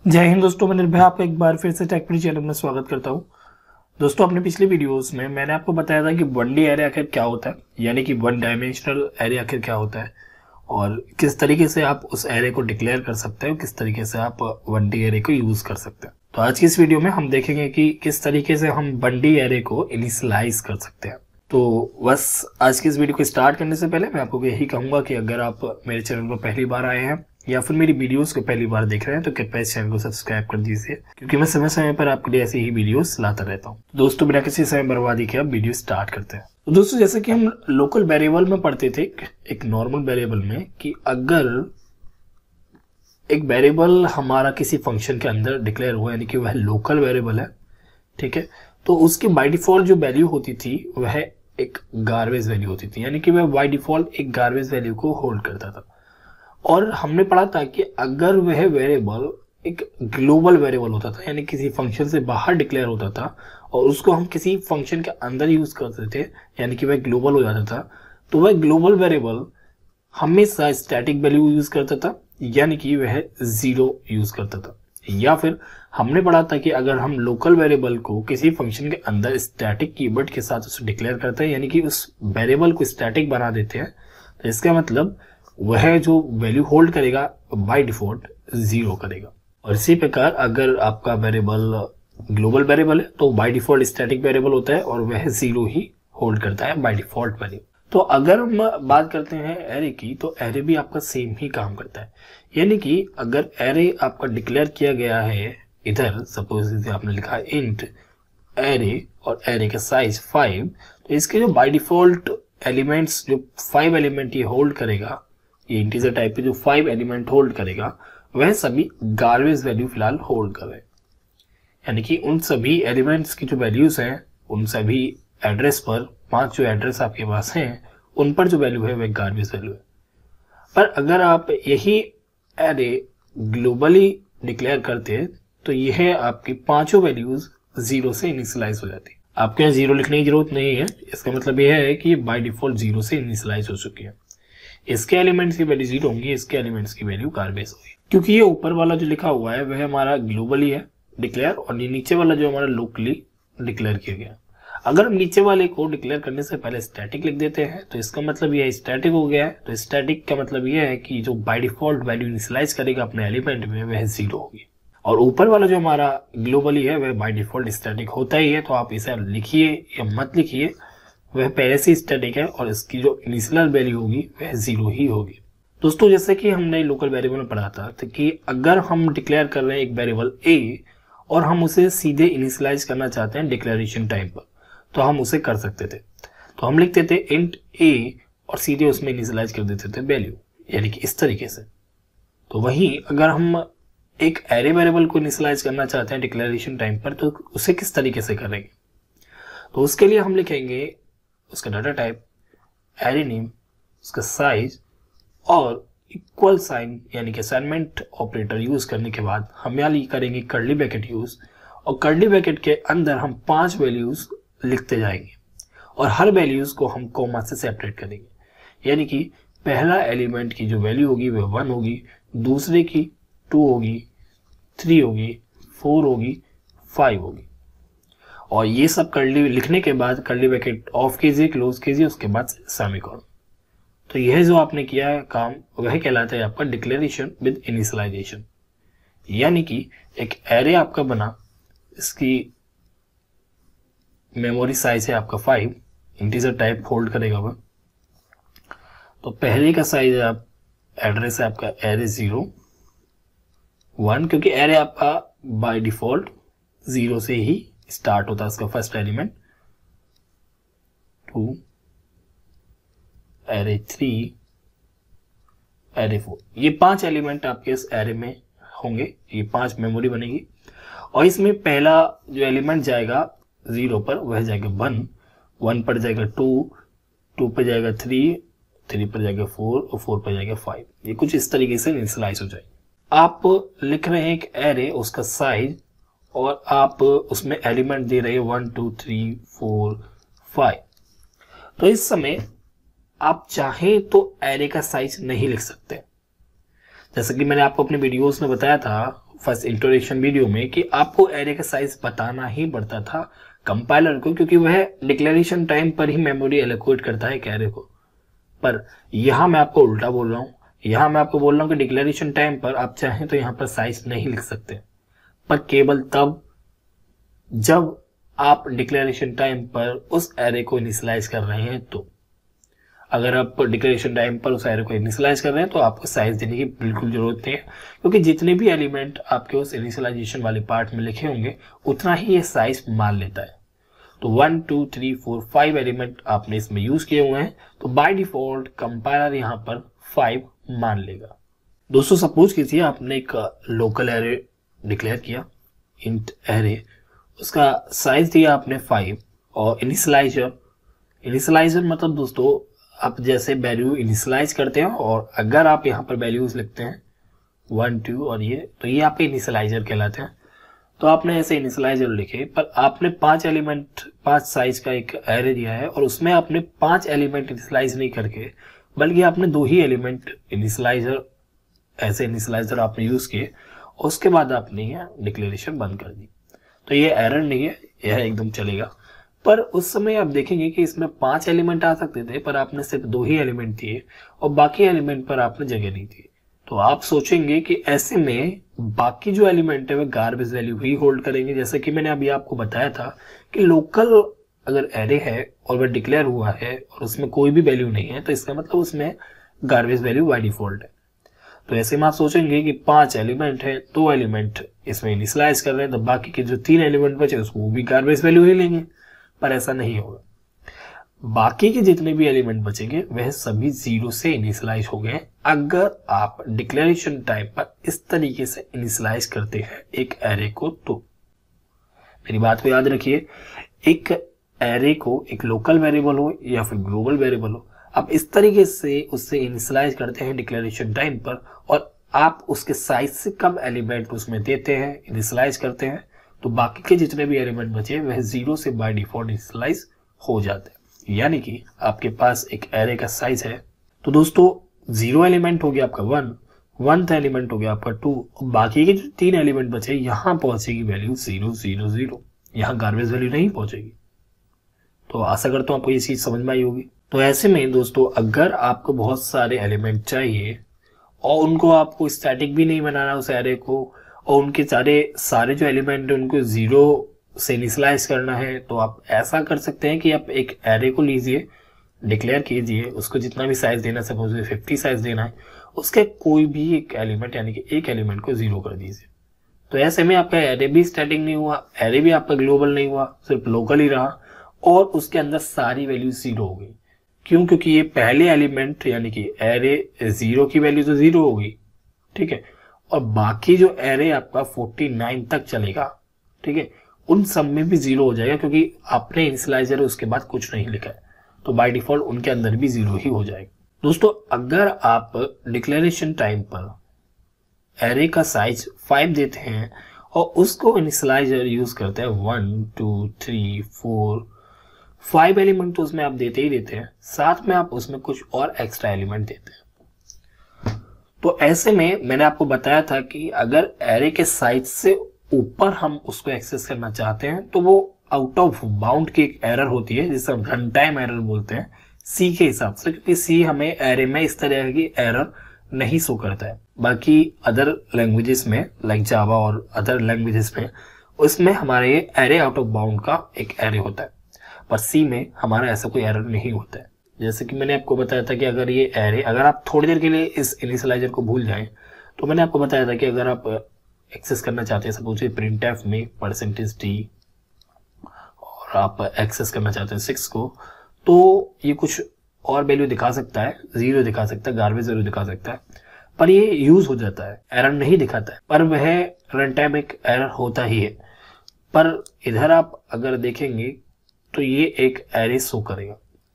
जय हिंद दोस्तों, मैं निर्भय आपका एक बार फिर से टेक चैनल में स्वागत करता हूं। दोस्तों, अपने पिछले वीडियोस में मैंने आपको बताया था कि 1D एरे आखिर क्या होता है, यानी कि वन डायमेंशनल एरे आखिर क्या होता है और किस तरीके से आप उस एरे को डिक्लेयर कर सकते हैं, किस तरीके से आप 1D एरे को यूज कर सकते हैं। तो आज की इस वीडियो में हम देखेंगे कि किस तरीके से हम 1D एरे को इनिशियलाइज कर सकते हैं। तो बस आज की इस वीडियो को स्टार्ट करने से पहले मैं आपको यही कहूंगा कि अगर आप मेरे चैनल पर पहली बार आए हैं या फिर मेरी वीडियोस को पहली बार देख रहे हैं तो कृपया इस चैनल को सब्सक्राइब कर दीजिए, क्योंकि मैं समय समय पर आपके लिए ऐसी ही वीडियोस लाता रहता हूं। दोस्तों, बिना किसी समय बर्बादी के अब वीडियो स्टार्ट करते हैं। तो दोस्तों, जैसे कि हम लोकल वेरिएबल में पढ़ते थे, एक नॉर्मल वेरिएबल में, कि अगर एक वेरिएबल हमारा किसी फंक्शन के अंदर डिक्लेयर हुआ, यानी कि वह लोकल वेरिएबल है, ठीक है, तो उसकी बाय डिफॉल्ट जो वैल्यू होती थी वह एक गार्बेज वैल्यू होती थी, यानी कि वह बाय डिफॉल्ट एक गार्बेज वैल्यू को होल्ड करता था। और हमने पढ़ा था कि अगर वह वेरिएबल एक ग्लोबल वेरिएबल होता था, यानी किसी फंक्शन से बाहर डिक्लेयर होता था और उसको हम किसी फंक्शन के अंदर यूज करते थे, यानी कि वह ग्लोबल हो जाता था, तो वह ग्लोबल वेरिएबल हमेशा स्टैटिक वैल्यू यूज करता था, यानी कि वह जीरो यूज करता था। या फिर हमने पढ़ा था कि अगर हम लोकल वेरिएबल को किसी फंक्शन के अंदर स्टैटिक कीवर्ड के साथ उसे डिक्लेयर करते हैं, यानी कि उस वेरिएबल को स्टैटिक बना देते हैं, तो इसका मतलब वह जो वैल्यू होल्ड करेगा बाय डिफॉल्ट जीरो करेगा। और इसी प्रकार अगर आपका वेरिएबल ग्लोबल वेरिएबल है तो बाय डिफॉल्ट स्टैटिक वेरिएबल होता है और वह जीरो ही होल्ड करता है बाय डिफॉल्ट वैल्यू। तो अगर हम बात करते हैं एरे की, तो एरे भी आपका सेम ही काम करता है, यानी कि अगर एरे आपका डिक्लेयर किया गया है, इधर सपोज आपने लिखा है इंट एरे और एरे का साइज 5, तो इसके जो बाय डिफॉल्ट एलिमेंट्स, जो 5 एलिमेंट ये होल्ड करेगा, ये इंटीजर टाइप के जो 5 एलिमेंट होल्ड करेगा, वह सभी गार्बेज वैल्यू फिलहाल होल्ड कर रहे हैं, यानी कि उन सभी एलिमेंट्स की जो वैल्यूज हैं, उन सभी एड्रेस पर, 5 जो एड्रेस आपके पास हैं, उन पर जो वैल्यू है वह गार्बेज वैल्यू है। पर अगर आप यही एरे ग्लोबली डिक्लेयर करते तो यह आपकी पांचों वैल्यूज जीरो से इनिशियलाइज हो जाती। आपके यहाँ जीरो लिखने की जरूरत नहीं है, इसका मतलब यह है कि बाय डिफॉल्ट जीरो से इनिशियलाइज हो चुकी है। इसके एलिमेंट्स की वैल्यू जीरो होंगी, इसके एलिमेंट्स की वैल्यू गार्बेज होगी, क्योंकि ये ऊपर वाला जो लिखा हुआ है वह हमारा ग्लोबली है डिक्लेयर, और ये नीचे वाला जो हमारा लोकली डिक्लेयर किया गया। अगर हम नीचे वाले को डिक्लेयर करने से पहले स्टैटिक लिख देते हैं तो इसका मतलब यह स्टैटिक हो गया है। तो स्टैटिक का मतलब यह है कि जो बाय डिफॉल्ट वैल्यू इनिशियलाइज करेगा अपने एलिमेंट में वह जीरो होगी, और ऊपर वाला जो हमारा ग्लोबली है वह बाय डिफॉल्ट स्टैटिक होता ही है। तो आप इसे लिखिए या मत लिखिए, वह पहले से स्टैटिक है और इसकी जो इनिशियल वैल्यू होगी वह जीरो ही होगी। दोस्तों, जैसे कि हमने लोकल वेरिएबल में पढ़ा था तो कि अगर हम डिक्लेयर कर रहे हैं एक वेरिएबल ए और हम उसे सीधे इनिशियलाइज करना चाहते हैं डिक्लेरेशन टाइम पर, तो हम उसे कर सकते थे। तो हम लिखते थे इंट ए और सीधे उसमें इनिशियलाइज कर देते थे वैल्यू, यानी कि इस तरीके से। तो वहीं अगर हम एक एरे वेरिएबल को इनिशियलाइज करना चाहते हैं डिक्लेरेशन टाइम पर, तो उसे किस तरीके से करेंगे? तो उसके लिए हम लिखेंगे उसका डाटा टाइप, एरे नेम, उसका साइज और इक्वल साइन, यानी कि असाइनमेंट ऑपरेटर यूज करने के बाद हम यहाँ करेंगे कर्ली ब्रैकेट यूज, और कर्ली ब्रैकेट के अंदर हम 5 वैल्यूज लिखते जाएंगे और हर वैल्यूज को हम कॉमा से सेपरेट करेंगे, यानी कि पहला एलिमेंट की जो वैल्यू होगी वह 1 होगी, दूसरे की 2 होगी, 3 होगी, 4 होगी, 5 होगी, और ये सब कर्ली लिखने के बाद कर्ली ब्रैकेट ऑफ कीजिए, क्लोज कीजिए, उसके बाद सेमीकोलन। तो यह जो आपने किया है काम वह कहलाता है आपका डिक्लेरेशन विद इनिशियलाइजेशन, यानी कि एक एरे आपका बना, इसकी मेमोरी साइज है आपका 5, इंटीजर टाइप होल्ड करेगा वह। तो पहले का साइज है आप एड्रेस है आपका एरे 0 1, क्योंकि एरे आपका बाय डिफॉल्ट 0 से ही स्टार्ट होता है, इसका फर्स्ट एलिमेंट 2, एरे 3, एरे 4, ये 5 एलिमेंट आपके इस एरे में होंगे, ये 5 मेमोरी बनेगी। और इसमें पहला जो एलिमेंट जाएगा 0 पर वह जाएगा 1, 1 पर जाएगा 2, 2 पर जाएगा 3, 3 पर जाएगा 4 और 4 पर जाएगा 5। ये कुछ इस तरीके से इनिशियलाइज हो जाएगी। आप लिख रहे हैं एक एरे, उसका साइज, और आप उसमें एलिमेंट दे रहे हैं 1 2 3 4 5। तो इस समय आप चाहें तो एरे का साइज नहीं लिख सकते, जैसे कि मैंने आपको अपने वीडियोस में बताया था फर्स्ट इंट्रोडक्शन वीडियो में कि आपको एरे का साइज बताना ही पड़ता था कंपाइलर को, क्योंकि वह डिक्लेरेशन टाइम पर ही मेमोरी एलोकेट करता है एक एरे को। पर यहां मैं आपको उल्टा बोल रहा हूं, यहां मैं आपको बोल रहा हूं कि डिक्लेरेशन टाइम पर आप चाहें तो यहां पर साइज नहीं लिख सकते, पर केवल तब जब आप डिक्लेरेशन टाइम पर उस एरे को इनिशियलाइज कर रहे हैं। तो अगर आप डिक्लेरेशन टाइम पर उस एरे को इनिशियलाइज कर रहे हैं तो आपको साइज देने की बिल्कुल जरूरत नहीं है, क्योंकि जितने भी एलिमेंट आपके उस इनिशियलाइजेशन वाले पार्ट में लिखे होंगे उतना ही ये साइज मान लेता है। तो 1 2 3 4 5 एलिमेंट आपने इसमें यूज किए हुए हैं, तो बाय डिफॉल्ट कंपाइलर यहाँ पर 5 मान लेगा। दोस्तों सपोज कीजिए आपने एक लोकल एरे डिक्लेयर किया, इंट एरे, उसका साइज दिया आपने 5 और इनिशियलाइजर मतलब दोस्तों आप जैसे वैल्यू इनिशियलाइज करते हैं और अगर आप यहाँ पर वैल्यूज लिखते हैं 1 2 और ये, तो ये आपके इनिशियलाइजर कहलाते हैं। तो आपने ऐसे इनिशियलाइजर लिखे, पर आपने 5 साइज का एक एरे दिया है और उसमें आपने 5 एलिमेंट इनिशियलाइज नहीं करके बल्कि आपने 2 ही एलिमेंट इनिशियलाइजर, ऐसे इनिशियलाइजर आपने यूज किए और उसके बाद आपने यह डिक्लेरेशन बंद कर दी। तो ये एरर नहीं है, यह एकदम चलेगा। पर उस समय आप देखेंगे कि इसमें 5 एलिमेंट आ सकते थे, पर आपने सिर्फ 2 ही एलिमेंट दिए और बाकी एलिमेंट पर आपने जगह नहीं दी। तो आप सोचेंगे कि ऐसे में बाकी जो एलिमेंट है वह गार्बेज वैल्यू ही होल्ड करेंगे। जैसे कि मैंने अभी आपको बताया था कि लोकल अगर एरे है और वह डिक्लेयर हुआ है और उसमें कोई भी वैल्यू नहीं है, तो इसका मतलब उसमें गार्बेज वैल्यू बाय डिफॉल्ट है। तो ऐसे में आप सोचेंगे कि 5 एलिमेंट है, 2 एलिमेंट इसमें इनिशियलाइज कर रहे हैं, तो बाकी के जो 3 एलिमेंट बचे उसको भी गार्बेज वैल्यू ही लेंगे, पर ऐसा नहीं होगा। बाकी के जितने भी एलिमेंट बचेंगे वह सभी 0 से इनिशियलाइज हो गए अगर आप डिक्लेरेशन टाइप पर इस तरीके से इनिशियलाइज करते हैं एक एरे को। तो मेरी बात को याद रखिए, एक एरे को एक लोकल वेरिएबल हो या फिर ग्लोबल वेरिएबल हो, आप इस तरीके से उससे इनिशियलाइज करते हैं डिक्लेरेशन टाइम पर और आप उसके साइज से कम एलिमेंट उसमें देते हैं, इनिशियलाइज करते हैं, तो बाकी के जितने भी एलिमेंट बचे वह 0 से बाय डिफॉल्ट इनिशियलाइज हो जाते हैं। यानी कि आपके पास एक एरे का साइज है, तो दोस्तों 0 एलिमेंट हो गया आपका 1, 1th एलिमेंट हो गया आपका 2, और बाकी के जो 3 एलिमेंट बचे यहां पहुंचेगी वैल्यू 0 0 0, यहां गार्बेज वैल्यू नहीं पहुंचेगी। तो आशा करता हूं आपको ये चीज समझ में आई होगी। तो ऐसे में दोस्तों अगर आपको बहुत सारे एलिमेंट चाहिए और उनको आपको स्टैटिक भी नहीं बनाना उस एरे को, और उनके सारे जो एलिमेंट है उनको 0 से इनिशियलाइज करना है, तो आप ऐसा कर सकते हैं कि आप एक एरे को लीजिए, डिक्लेयर कीजिए, उसको जितना भी साइज देना, सपोज 50 साइज देना है, उसके कोई भी एक एलिमेंट यानी कि एक एलिमेंट को 0 कर दीजिए। तो ऐसे में आपका एरे भी स्टैटिक नहीं हुआ, एरे भी आपका ग्लोबल नहीं हुआ, सिर्फ लोकल ही रहा और उसके अंदर सारी वैल्यू 0 हो गई। क्यों? क्योंकि ये पहले एलिमेंट यानी कि एरे 0 की वैल्यू तो 0 होगी, ठीक है, और बाकी जो एरे आपका 49 तक चलेगा, ठीक है, उन सब में भी 0 हो जाएगा क्योंकि आपने इनिशियलाइजर उसके बाद कुछ नहीं लिखा है, तो बाय डिफॉल्ट उनके अंदर भी 0 ही हो जाएगा। दोस्तों अगर आप डिक्लेरेशन टाइम पर एरे का साइज 5 देते हैं और उसको इनिशियलाइजर यूज करते हैं 1 2 3 4 5 एलिमेंट, तो उसमें आप देते ही देते हैं, साथ में आप उसमें कुछ और एक्स्ट्रा एलिमेंट देते हैं। तो ऐसे में मैंने आपको बताया था कि अगर एरे के साइज से ऊपर हम उसको एक्सेस करना चाहते हैं तो वो आउट ऑफ बाउंड की एक एरर होती है जिसे हम रन टाइम एरर बोलते हैं सी के हिसाब से, क्योंकि सी हमें एरे में इस तरह की एरर नहीं शो करता है। बाकी अदर लैंग्वेजेस में लाइक जावा और अदर लैंग्वेजेस में उसमें हमारे ये एरे आउट ऑफ बाउंड का एक एरे होता है, पर सी में हमारा ऐसा कोई एरर नहीं होता है। जैसे कि मैंने आपको बताया था कि अगर ये एरे, अगर आप थोड़ी देर के लिए इस इनिशियलाइजर को भूल जाएं, तो मैंने आपको बताया था कि अगर आप एक्सेस करना चाहते हैं सपोज प्रिंटफ में %d और आप एक्सेस करना चाहते हैं 6 को, तो ये कुछ और वैल्यू दिखा सकता है, 0 दिखा सकता है, गार्बेज वैल्यू दिखा सकता है, पर ये यूज हो जाता है, एरर नहीं दिखाता है, पर वह रन टाइम एक एरर होता ही है। पर इधर आप अगर देखेंगे तो ये एक एरे शो करेगा,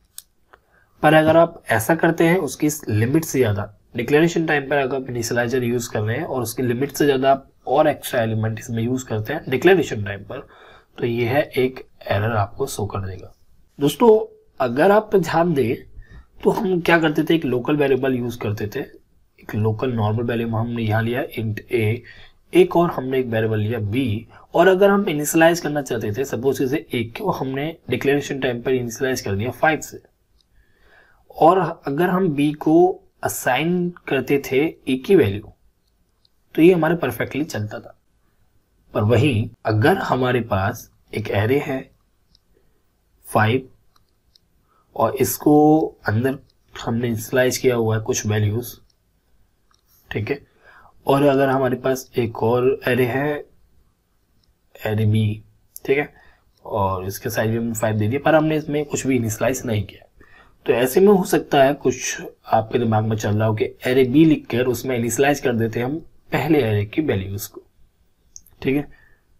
पर अगर आप ऐसा करते हैं उसकी लिमिट से ज्यादा, डिक्लेरेशन टाइम पर अगर आप इनिशियलाइजर यूज कर रहे हैं और उसकी लिमिट से ज्यादा आप और एक्स्ट्रा एलिमेंट इसमें यूज करते हैं डिक्लेरेशन टाइम पर, तो ये है एक एरर आपको शो कर देगा। दोस्तों अगर आप ध्यान दें तो हम क्या करते थे, एक लोकल वेरिएबल यूज करते थे, एक लोकल नॉर्मल वैल्यू हमने यहाँ लिया इंट ए एक और हमने एक वेरिएबल लिया बी, और अगर हम इनिशियलाइज करना चाहते थे, सपोज इसे 1 को हमने डिक्लेरेशन टाइम पर इनिशियलाइज कर दिया 5 से, और अगर हम बी को असाइन करते थे ए की वैल्यू, तो ये हमारे परफेक्टली चलता था। पर वहीं अगर हमारे पास एक एरे है 5 और इसको अंदर हमने इनिशियलाइज किया हुआ है कुछ वैल्यूज, ठीक है, और अगर हमारे पास एक और एरे है एरे बी, ठीक है, और इसके साइज भी हमने 5 दे दिया, पर हमने इसमें कुछ भी इनिशियलाइज नहीं किया, तो ऐसे में हो सकता है कुछ आपके दिमाग में चल रहा हो कि एरे बी लिखकर उसमें इनिशियलाइज कर देते हैं हम पहले एरे की वैल्यूज को, ठीक है,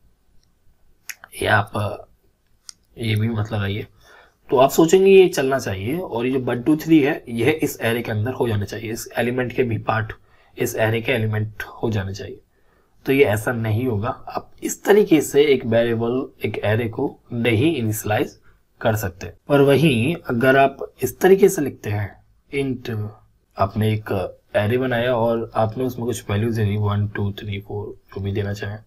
या आप ये भी मतलब है, तो आप सोचेंगे ये चलना चाहिए और ये जो 1 2 3 है यह इस एरे के अंदर हो जाना चाहिए, इस एलिमेंट के भी पार्ट इस एरे के एलिमेंट हो जाने चाहिए। तो ये ऐसा नहीं होगा, आप इस तरीके से एक वेरिएबल एक एरे को नहीं इनिशियलाइज कर सकते। पर वहीं अगर आप इस तरीके से लिखते हैं इंट, आपने एक एरे बनाया और आपने उसमें कुछ वैल्यूज दे दी 1 2 3 4 जो भी देना चाहें,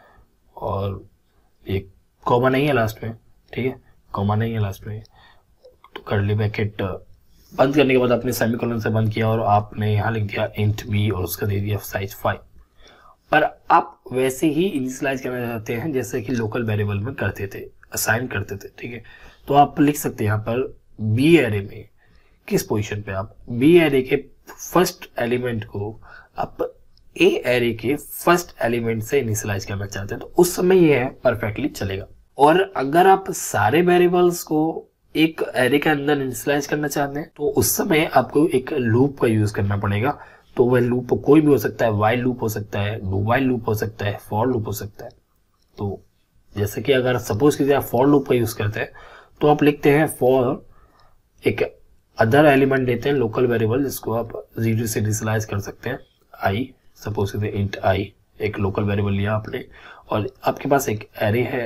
और एक कॉमा नहीं है लास्ट में, ठीक है, कॉमा नहीं है लास्ट में, तो कर्ली ब्रैकेट बंद करने के बाद आपने सेमीकोलन से बंद किया और आपने यहाँ लिख दिया इंट बी और उसका दे दिया साइज 5। पर आप वैसे ही इनिशियलाइज करना चाहते हैं जैसे कि लोकल वेरिएबल में करते थे, असाइन करते थे, ठीक है, तो आप लिख सकते हैं यहाँ पर बी एरे में किस पोजीशन पे आप बी एरे के फर्स्ट एलिमेंट को आप ए एरे के फर्स्ट एलिमेंट से इनिशियलाइज करना चाहते हैं, तो उस समय यह परफेक्टली चलेगा। और अगर आप सारे वेरिएबल्स को एक एरे के अंदर इनिशियलाइज करना चाहते हैं तो उस समय आपको एक लूप का यूज करना पड़ेगा। तो वह लूप कोई भी हो सकता है, वाइल लूप हो सकता है, डू वाइल लूप हो सकता है, फॉर लूप हो सकता है। तो जैसे कि अगर सपोज कीजिए आप फॉर लूप का यूज करते हैं तो आप लिखते हैं फॉर, एक अदर एलिमेंट देते हैं लोकल वेरिएबल जिसको आप 0 से इनिशियलाइज कर सकते हैं, आई, सपोज कीजिए इंट आई, एक लोकल वेरिएबल लिया आपने और आपके पास एक एरे है,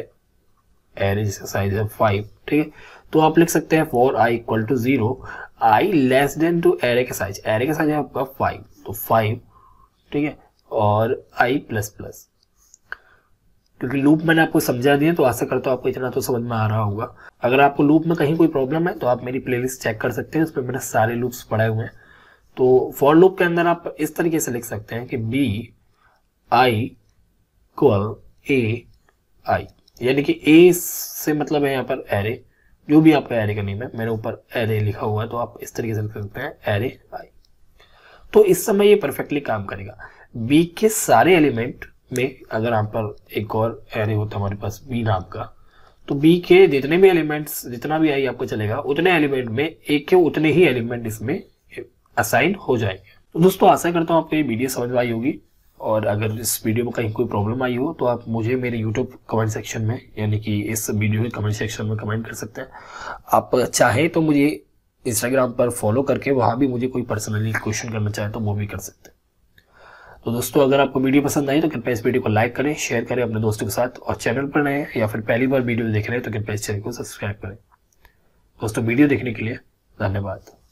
एरे जिसका साइज है 5, ठीक है, तो आप लिख सकते हैं for I equal to 0, I less than to array का साइज है आपका 5, तो 5, ठीक है, और आई प्लस प्लस। क्योंकि लूप मैंने आपको समझा दिया तो आशा करता हूँ आपको इतना तो समझ में आ रहा होगा। अगर आपको लूप में कहीं कोई प्रॉब्लम है तो आप मेरी प्लेलिस्ट चेक कर सकते हैं, उस पर मेरे सारे लूप्स पड़े हुए हैं। तो फॉर लूप के अंदर आप इस तरीके से लिख सकते हैं कि बी आई इक्वल ए आई, यानी कि ए से मतलब है यहाँ पर एरे, जो भी आपका एरे का नेम है, मेरे ऊपर एरे लिखा हुआ है तो आप इस तरीके से लिख सकते हैं एरे आई। तो इस समय ये परफेक्टली काम करेगा। बी के सारे एलिमेंट में अगर यहाँ पर एक और एरे होता है हमारे पास बी नाम का, तो बी के जितने भी एलिमेंट्स, जितना भी आई आपको चलेगा, उतने एलिमेंट में एक के उतने ही एलिमेंट इसमें असाइन हो जाएंगे। तो दोस्तों आशा करता हूँ आपको ये वीडियो समझ में आई होगी, और अगर इस वीडियो में कहीं कोई प्रॉब्लम आई हो तो आप मुझे मेरे यूट्यूब कमेंट सेक्शन में, यानी कि इस वीडियो के कमेंट सेक्शन में कमेंट कर सकते हैं। आप चाहें तो मुझे इंस्टाग्राम पर फॉलो करके वहाँ भी मुझे कोई पर्सनली क्वेश्चन करना चाहे तो वो भी कर सकते हैं। तो दोस्तों अगर आपको वीडियो पसंद आई तो कृपया इस वीडियो को लाइक करें, शेयर करें अपने दोस्तों के साथ, और चैनल पर नए या फिर पहली बार वीडियो देख रहे हैं तो कृपया इस चैनल को सब्सक्राइब करें। दोस्तों वीडियो देखने के लिए धन्यवाद।